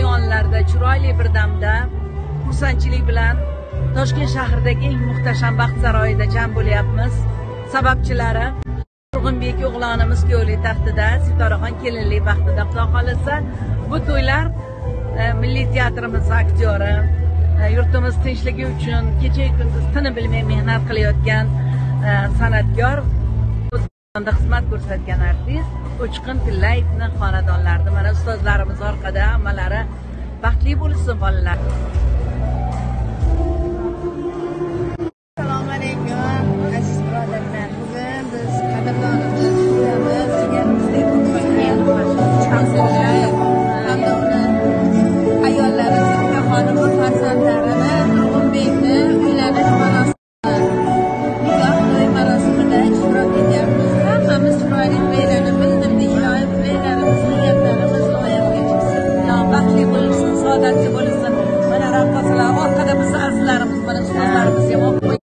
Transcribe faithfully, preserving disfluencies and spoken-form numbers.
ayonlarda chiroyli bir damda xursandchilik bilan Toshkent shahridagi eng muhtasham baxt saroyida jam bo'lyapmiz. Sababchilari Turg'unbek o'g'lonimiz kuyovlik taxtida, Sitoraxon kelinlik baxtida. Xudo xolasa bu to'ylar Milliy teatrimiz aktyori, yurtimiz tinchligi uchun kecha kunduz tini bilmay mehnat qilayotgan san'atkor, o'zbekistonda xizmat ko'rsatgan artist Uchqun Tillayevning xonadonlarida mana ustozlarimiz orqada, hammalari baxtli bo'lsin bolalar. Assalomu alaykum aziz birodarlar. Bugun biz qadrdonimiz, uyamiz, jigarimizdek bo'lgan Chamsirlar hamda uni ayollari Sofya xonim va farzandlarini Turg'unbekni uylanish marosimida, nikoh to'y marosimida ishtirok etyapmiz. Hammamiz chiroyli to'ylarni bildirdik. Iloyim to'ylarimiz, niyatlarimiz loyihaga chiqsin. Baxtli bo'lsin, saodatli bo'lsin. Mana raqqosalar orqada bizni azizlarimiz, mana ustozlarimizga